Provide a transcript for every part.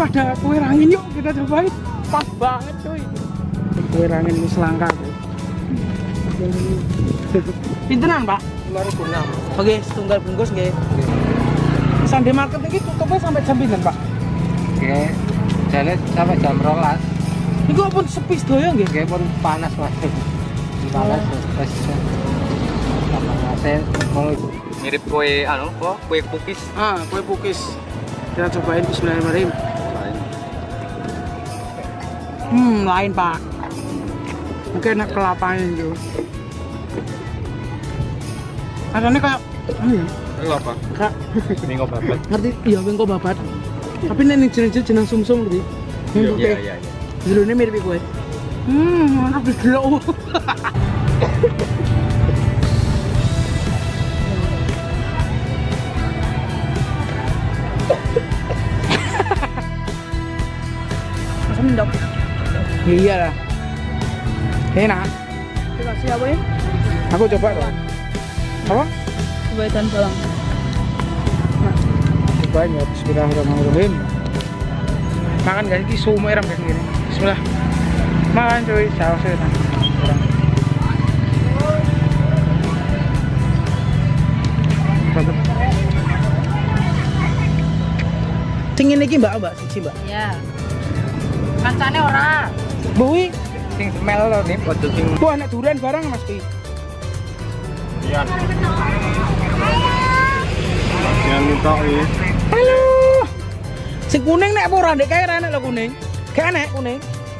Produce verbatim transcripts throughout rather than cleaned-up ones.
ada kue rangin, yuk kita cobain. Pas banget cuy. Kue rangin ini selangkah. Pinteran Pak? lima ribu enam. Oke, setunggal bungkus nggih. Sunday market ini tutupnya sampai jam pinten Pak? Oke, jane sampai jam rolas. Niku pun sepi sedaya nggih. Nggih pun panas Mas. Panas wis. Saya mau mirip kue anu kok, kue pukis. Ah, kue pukis. Kita cobain bismillahirrahmanirrahim. Hmm, lain Pak. Mungkin enak kelapanya itu. Rasanya kayak hmm. Kelapa. Kak, Bengko babat. ngerti? Iya, bengko babat. Tapi nek jeneng-jeneng jeneng sumsum ngerti? Iya, iya, iya. Jerone mirip kue. Hmm, enak delok. Masam ndok. Iya lah. Enak. Dikasih apa ya? Aku coba dong. Apa? Kebaikan balang. Nah, cobain ya. Bismillahirrahmanirrahim. Makan guys, ini sumo eram kayak gini. Bismillah. Makan cuy, sausnya nah. Mantap. Sing ini iki Mbak, Mbak, siji Mbak. Ya. Kancane ora. Bui, Sing smell lho nih padha sing. bu anak durian barang Mas Ki. Iya. Yang minta iki. Halo. Sing kuning nek apa ora ndek kae ra nek lho kuning. Gak nek kuning.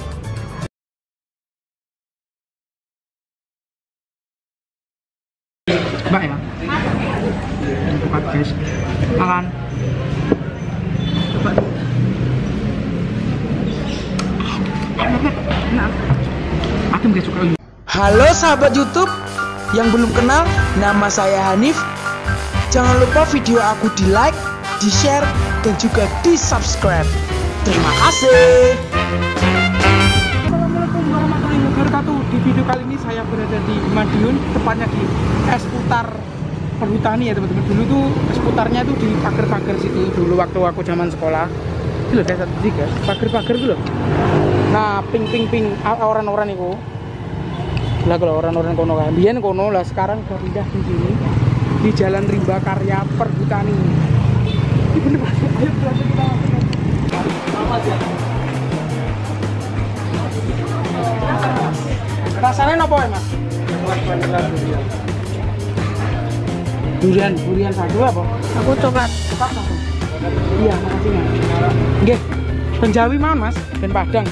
Mbak ya. Cepat guys. Makan. Cepat. Enak. Aku nggak suka ini. Halo sahabat YouTube yang belum kenal, nama saya Hanif. Jangan lupa video aku di like, di share, dan juga di subscribe. Terima kasih. Assalamualaikum warahmatullahi wabarakatuh. Di video kali ini saya berada di Madiun, tepatnya di es putar perhutani ya teman-teman. Dulu tuh es putarnya tuh di pagar-pagar situ dulu waktu aku zaman sekolah. Itu loh desa tiga, pagar-pagar itu loh. Nah, ping ping ping orang-orang itu. Lah kalau orang-orang kono kan, biyen kono lah, sekarang udah pindah di sini di Jalan Rimba Karya Perhutani. Ini bener banget. Ayo berarti kita rasanya apa ya Mas? Durian, durian satu apa? Aku coklat. Coklat satu. Iya, makasih Mas. Nggih. Penjawi mawon Mas, ben Padang.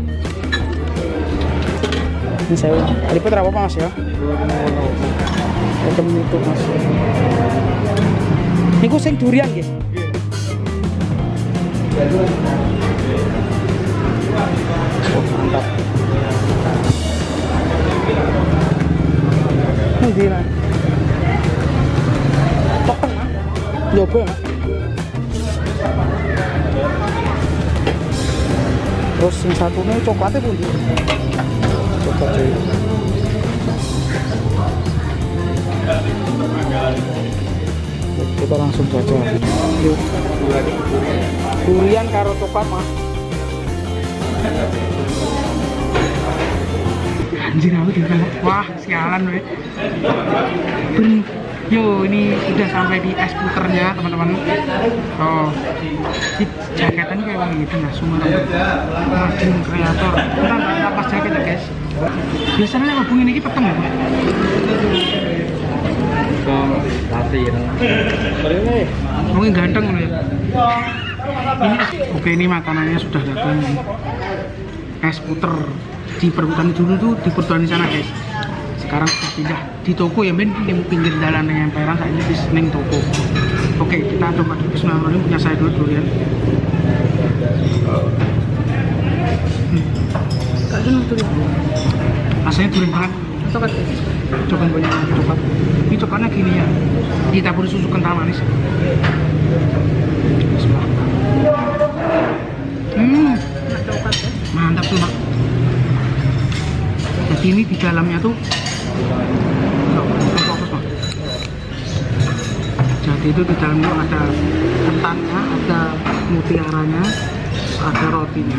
Ini saya liput apa Mas ya? Hitam itu Mas. Niku sing durian nggih. Oh, mantap. Ini lah. Token Mas. Nyoba Mas. Terus yang satunya coklatnya pun gitu. Coklat cuy. Kita langsung baca. Yuk. Durian karo coklat Mas. Anjir aku juga. Wah sialan weh. Ben. Yo ini sudah sampai di es puternya teman-teman. Oh, di jaketannya kayak wangi gitu nah, semua Madiun kreator. Kita nggak lepas jaket ya guys. Biasanya yang ngabungin ini peteng ya. Pasir. Mungkin ganteng ya. Ini es, oke ini makanannya sudah datang. Es puter di perhutani dulu tuh di perhutani sana guys. Sekarang sudah pindah di toko ya Ben di pinggir jalan yang emperan saat ini di seneng toko. Oke kita coba dulu bismillahirrahmanirrahim, punya saya dulu durian. Hmm. Kak jenuh durian. Rasanya durian banget. Coklat. Coba banyak lagi coklat. Ini coklatnya gini ya. Ditaburi susu kental manis. Hmm. Enak coklat ya. Mantap tuh Pak. Jadi ini di dalamnya tuh fokus Pak. Jadi itu di dalamnya ada ketannya, ada mutiaranya, ada rotinya.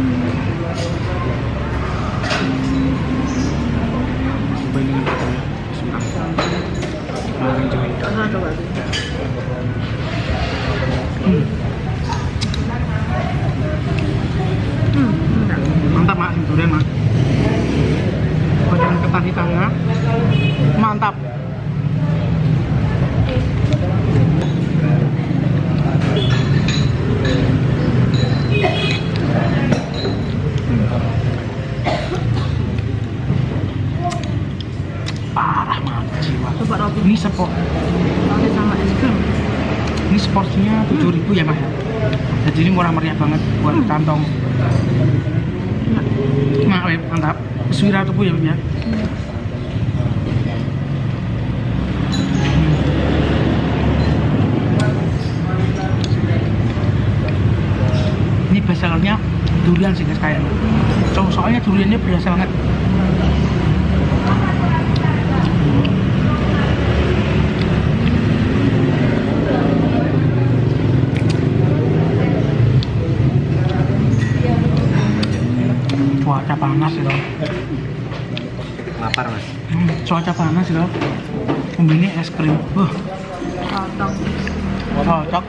Cobain dengan roti ya. Bismillah. Mari cobain. Nah, coba dulu. Hmm. Hmm, enggak. Mantap mak, durian mak. Bagian ketan hitamnya mantap. Parah banget jiwa. Coba roti. Ini sepor, Roti sama es krim. ini seporsinya tujuh ribu ya mas. Jadi ini murah meriah banget buat Hmm. kantong. Nah, weh, mantap. Suwira tuh ya ya. Ini bestsellernya durian sih guys kayaknya. So, soalnya duriannya berasa banget. Cuaca panas ya loh. Lapar mas. Hmm, cuaca panas ya loh. Ini es krim. Wah, Rotong. cocok.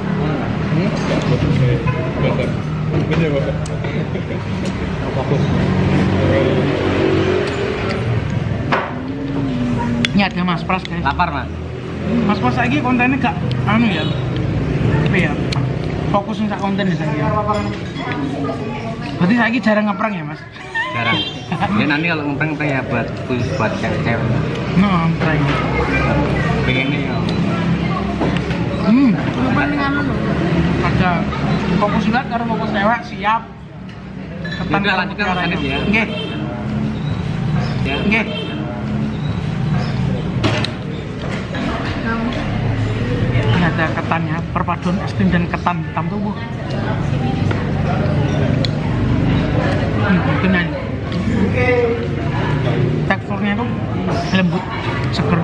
Ini ada mas pras guys. Lapar mas. Mas pras lagi kontennya gak anu ya. Apa ya? Fokus nih konten ya saya. Berarti saya jarang ngeprang ya mas? Jarang. Ya nanti kalau ngeprank-ngeprank ya buat khusus buat cewek-cewek. Nah, ngeprang. Pengennya ya. Hmm, Lupa dengan anu. ada fokus banget karena fokus cewek siap. Ketan Udah, lanjutkan mutiara makannya ya. Nggih, Ya. nggih. Ini ada ketannya, perpaduan es krim dan ketan hitam tuh bu. Hmm, mungkin aja. Teksturnya tuh lembut, seger.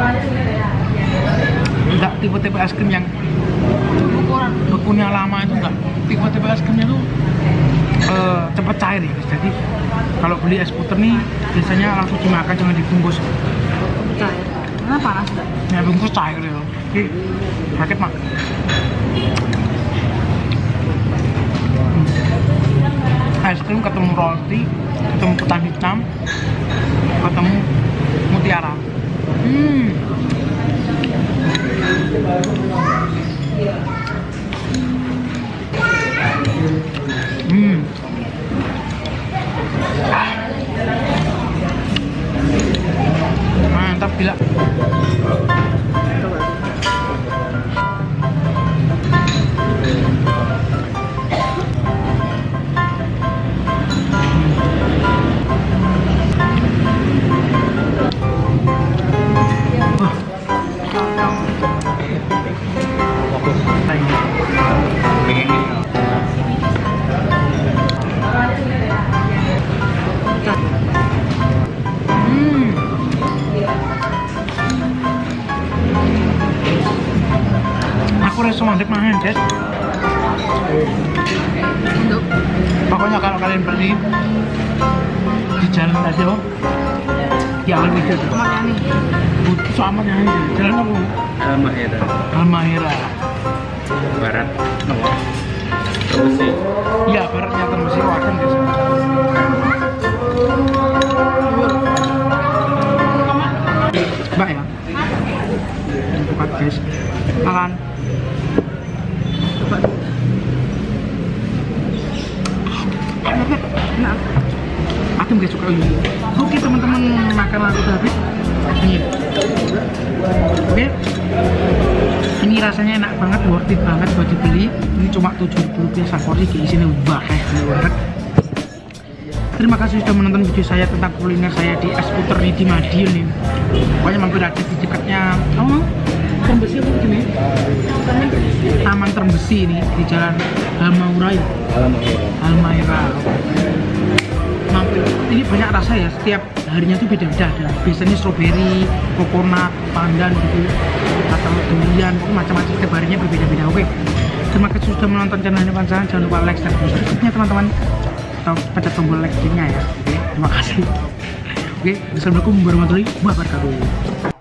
Enggak tipe-tipe es krim yang bekunya lama itu enggak. Tipe-tipe es krimnya tuh uh, cepet cair ya guys. Jadi kalau beli es puter nih biasanya langsung dimakan, jangan dibungkus. Cair. Karena panas enggak? Ya bungkus cair ya. Oke, sakit mak. Es krim ketemu roti, ketemu ketan hitam, ketemu mutiara. Hmm. Hmm. Ah. Mantap gila. Pengennya ya. Hmm. Aku rasa mandek mangan, guys. Untuk Pokoknya kalau kalian beli di jalan aja, oh, di awal video tuh. tomat yang ini. Butuh sama yang ini. Jalan apa? Almahera. Halmahera. Barat. Besi. Iya, baratnya Tembesi Wakan guys. Mbak ya. Bukat guys. Makan. Coba. Enak. Aku nggak suka ini. Oke teman-teman, makan lalu habis. Ini. Oke. Ini rasanya enak banget, worth it banget buat dibeli. Ini cuma tujuh ribu rupiah sampori, isinya banget banget. Terima kasih sudah menonton video saya tentang kuliner saya di es puter nih di Madiun nih. Pokoknya mampir aja di dekatnya oh, Tembesi apa gini? Taman Tembesi ini di Jalan Halmahera. Almahera. Halmahera. Mampir. Ini banyak rasa ya, setiap harinya tuh beda-beda ada. Biasanya strawberry, coconut, pandan gitu, atau durian, macam-macam setiap harinya berbeda-beda. Oke. Terima kasih sudah menonton channel ini Pansan. Jangan lupa like dan subscribe-nya teman-teman. Atau pencet tombol like-nya ya. Oke, terima kasih. Oke, assalamualaikum warahmatullahi wabarakatuh.